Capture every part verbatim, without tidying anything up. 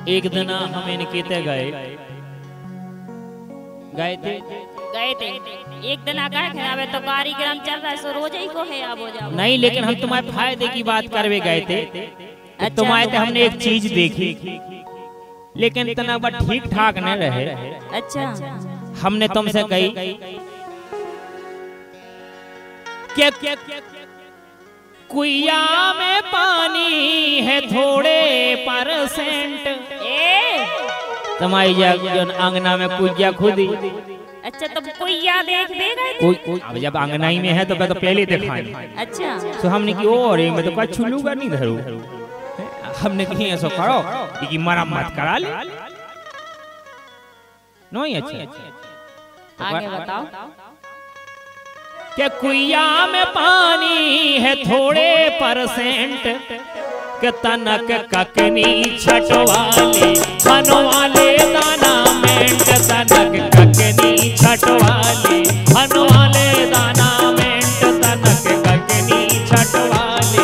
एक दिन हम इनके ते गए गए थे गए थे एक दिन आ गए थे। अबे तो कार्यक्रम चल रहा है सो रोज ही को है अब हो जाओ। नहीं, लेकिन हम तुम्हारे फायदे की बात करवे गए थे। अच्छा। तुम्हारे थे हमने एक चीज देखी, लेकिन इतना बट ठीक ठाक न रहे। अच्छा। हमने तुमसे कही क्या क्या कुइया में पानी है थोड़े परसेंट। ए तुम्हारी आंगना में कुइया खुदी। अच्छा तो कुइया देख दे गए थे? कोई कोई अब जब आंगना ही में है तो मैं तो पहले दिखाएं। अच्छा। तो हमने की और मैं तो कुछ छुलूगा नहीं धरू। हमने कहीं ऐसा करो कि मरम्मत करा ले। नहीं अच्छा आगे बताओ। क्या कुइया में पानी है थोड़े परसेंट के तनक ककनी छटवाले बनवाले दाना मेंट। तनक ककनी छटवाले बनवाले दाना मेंट। तनक ककनी छटवाले।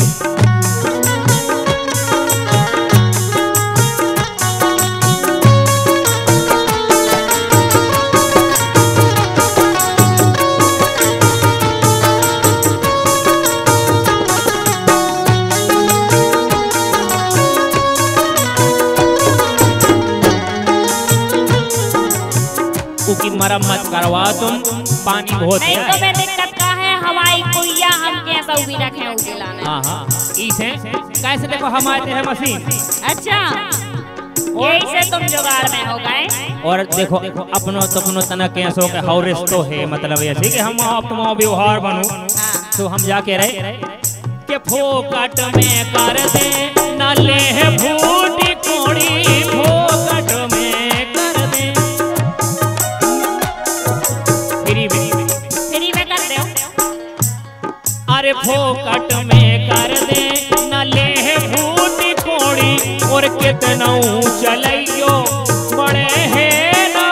की मरम्मत करवा तुम, पानी बहुत नहीं तो मैं दिक्कत का है हवाई कुइया हम कैसा भी रखे उसे लाने। हां हां इसे कैसे देखो हमारे है मशीन। अच्छा यही से तुम जुगाड़ में हो गए। और देखो अपनो तो अपनो तना कैसो के हौरिस तो है, मतलब ऐसे कि हम अपनो व्यवहार बनू। तो हम जाके रहे के फोकट में कर दे न ले है भूटी कोड़ी। फोकट में कर दे फ्री फ्री में कर दे। अरे फोकट में कर दे न ले है भूटी कोड़ी। और कितना चलियो बड़े है न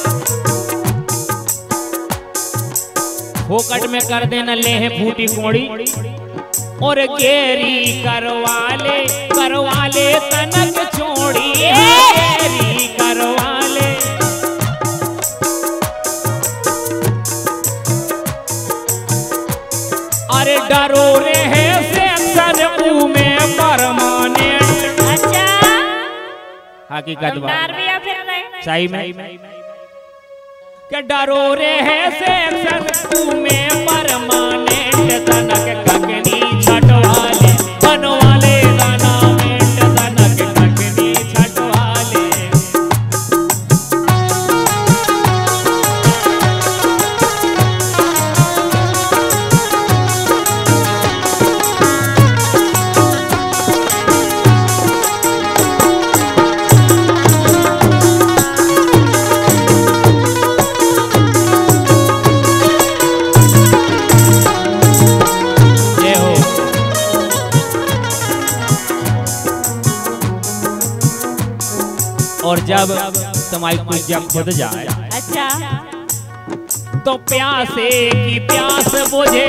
फोकट में कर दे न ले है भूटी कोड़ी। और गेरी करवाले करवाले तनक छोड़ी। गेरी करवाले अरे डरो रे है सेक्शन ऊ में परमानेंट। अच्छा हकीकत बात फिर सही में क्या डरो रे है सेक्शन ऊ में परमानेंट। तनक ककनी छटवाले बनवाले दाना मेंट। तनक ककनी छटवाले। और जब तुम्हारी कुछ जब खुद जाए अच्छा तो प्यासे की प्यास बुझे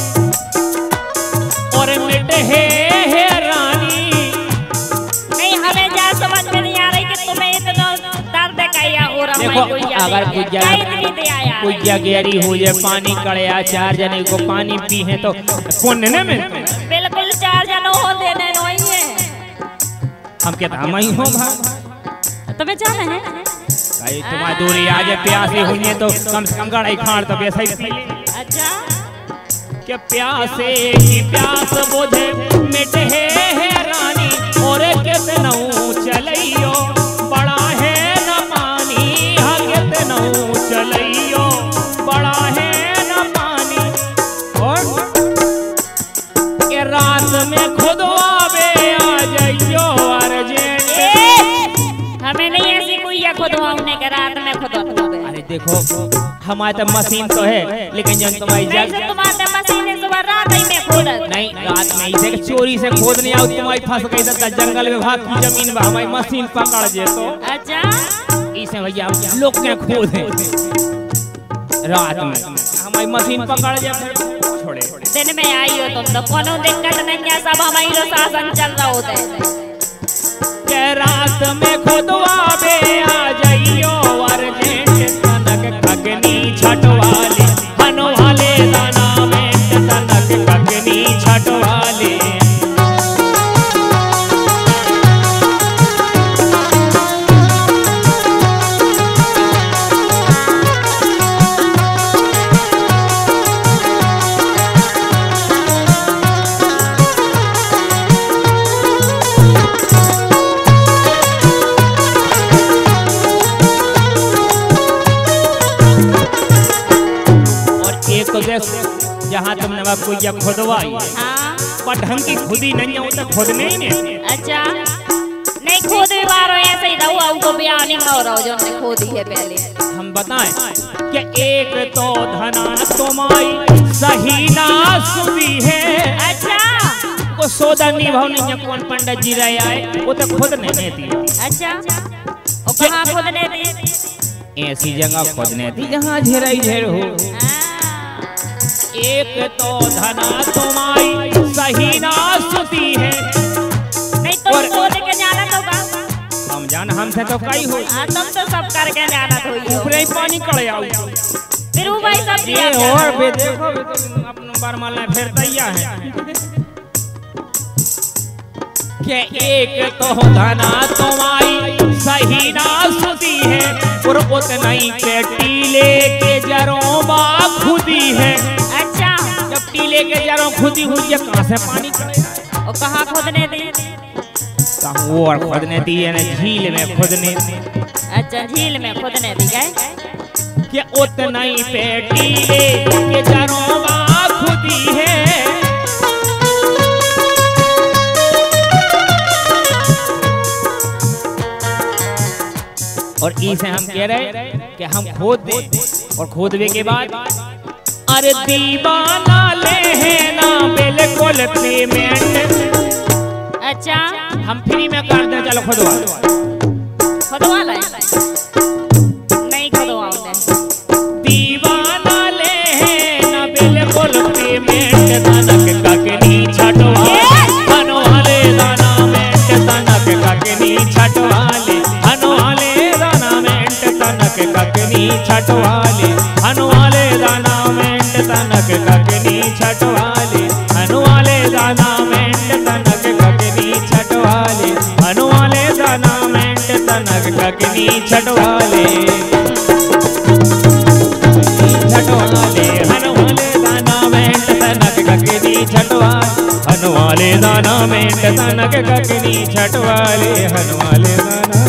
और मिटे है रानी। नहीं हमें जा समझ में नहीं आ रही कि तुम्हें इतना दर्द कैया हो रहा है। देखो अगर कुछ गहरी हो जाए पानी कड़या चार जने को पानी पी है तो पुण्य में बिल्कुल चार जनों हो देने नहीं है। हम कहते हम ही हो भाई तुम्हें जाना है भाई तुम्हारी दूरी आज प्यासी हुई है तो कम से कम गड़ाई खाड़ तो वैसा ही। अच्छा क्या प्यासे की प्यास बुझे मिटे है रानी। और कितना चलियो बड़ा है न पानी। हाँ कितना चलियो बड़ा है न पानी। और के रात में खुद आवे आ जाइयो अर्जेंट। हमें नहीं ऐसी कुइया खुदवाने के रात में खुद। अरे देखो हमारे तो मशीन तो है, लेकिन जब तुम्हारी जग तुम्हारे मशीन है सुबह रात ही में खोद नहीं रात में इसे चोरी से खोद नहीं आओ। तुम्हारी फंस गई तो जंगल विभाग की जमीन में हमारी मशीन पकड़ जे तो। अच्छा इसे भैया लोग के खोद है रात में हमारी मशीन पकड़ जे छोड़े। दिन में आई हो तुम तो कोनो दिक्कत नहीं है, सब हमारी शासन चल रहा होता है। रात में खुदवावे आ जाइयो अर्जेंट तनक खगनी छटवाले हनवाले दाना में तनक खगनी छटवाले। तो देख जहाँ तुमने बापू या खुदवाई बट हम की खुदी नहीं है तो खुदने ही नहीं। अच्छा नहीं खुद भी बारो ऐसे ही दवा उनको बयान नहीं हो रहा जो ने खुदी है पहले। हम बताएं कि एक तो धना तुम्हारी सही ना सुनी है। अच्छा को सौदा निभाव नहीं है कौन पंडित जी रहे आए वो तो खुद नहीं देती। अच्छा वो कहाँ खुद ने दी? ऐसी जगह खुद ने दी जहाँ झेराई झेर हो। एक तो धना तुम्हारी सही ना सुती है। नहीं तो सोच के जाना तो का हम जान हमसे तो कई हो। हां तुम तो सब करके जाना तो ही ऊपर ही पानी कड़े आओ फिर वो भाई सब ये और बे देखो अपना बार मालना फिर तैया है के एक तो धना तुम्हारी सही ना सुती है और उतना ही के टीले के जरों बा खुदी है। जब टीले के जरों खुदी हुई है कहाँ से पानी करेगा? और कहाँ खुदने दी? कहाँ वो और खुदने दी है ना झील में खुदने दी। अच्छा झील में खुदने दी गए कि उतना ही पे टीले के जरों बा खुदी है। और इसे हम कह रहे कि हम खोद दे और खोदवे के बाद अरे दीवाना ले है ना बिल्कुल पेमेंट। अच्छा हम फ्री में कर दे चलो खुदवा खुदवा ले नहीं खुदवाओ दीवाना ले है ना बिल्कुल पेमेंट तनक ककनी छटवा हनवाले दाना में तनक ककनी छटवाले हनवाले दाना में तनक ककनी छटवाले हनवाले दाना में तनक ककनी छटवाले हनवाले दाना में तनक ककनी छटवाले हनवाले दाना में तनक ककनी छटवाले छटवाले हनवाले दाना में तनक ककनी छटवाले हनवाले दाना में तनक ककनी छटवाले हनवाले दाना